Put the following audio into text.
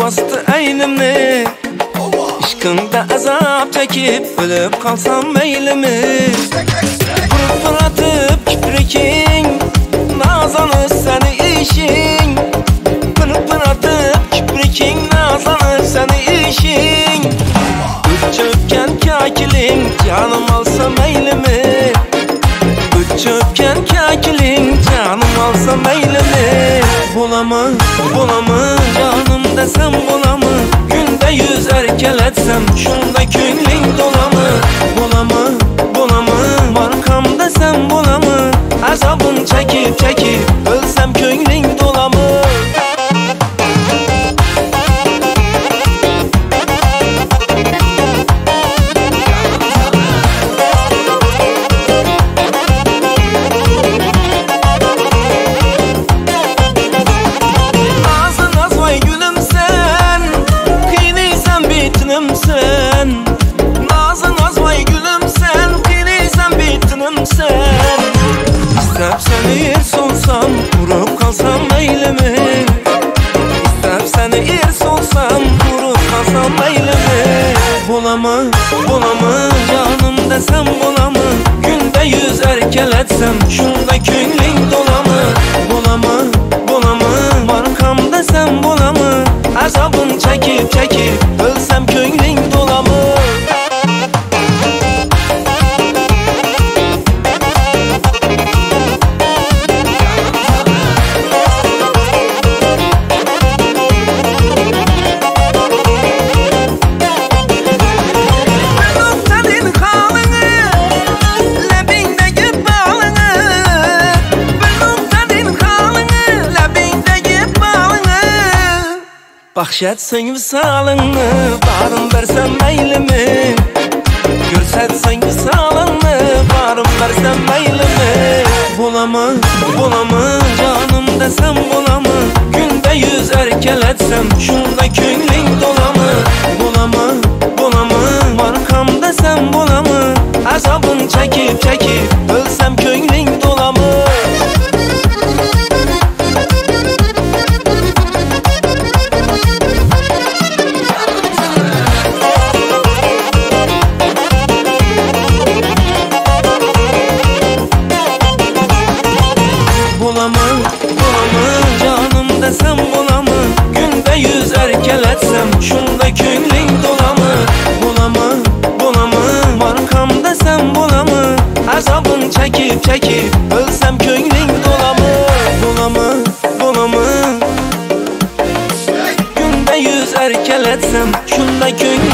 bastı eynimi. İşkında azap çekip ölüp kalsam meylimi. Vurup fırlatıp kiprikin, nazlanır seni işin. Vurup fırlatıp kiprikin, nazlanır seni işin. Uçupken kakilim, canım alsa meylimi. Uçupken kakilim, canım alsa meylimi. Bulamı, bulamı, canım desem bulamı. Günde 100 erkeletsem, şunda köngling dolamı. Bulamı, bulamı, markam desem bulamı. Azabın çekip çekip, ölsem köngling dolamı. Seni yer solsam, vurup kalsam meylimi. İstep seni yer solsam, vurup kalsam meylimi. Bulamı, bulamı, canım desem bulamı. Günde 100 erkeletsem, şunda köngling dolamı. Bulamı, bulamı, markam desem bulamı. Azabın çekip çekip, ölsem köngling dolamı. Bakşetsen visalını, barım versem meylimi. Görsetsen visalını, barım versem meylimi. Bulamı, bulamı, canım desem bulamı. Günde 100 erkeletsem, şunda köngling dolamı. Bulamı, bulamı, markam desem bulamı. Azabın çekip çekip, ölsem köngling dolamı. Desem bulamı, günde 100 erkeletsem, şunda köngling dolamı. Bulamı, bulamı, markam desem bulamı. Azabın çekip çekip, ölsem köngling dolamı. Bulamı, bulamı, günde 100 erkeletsem, şunda köngling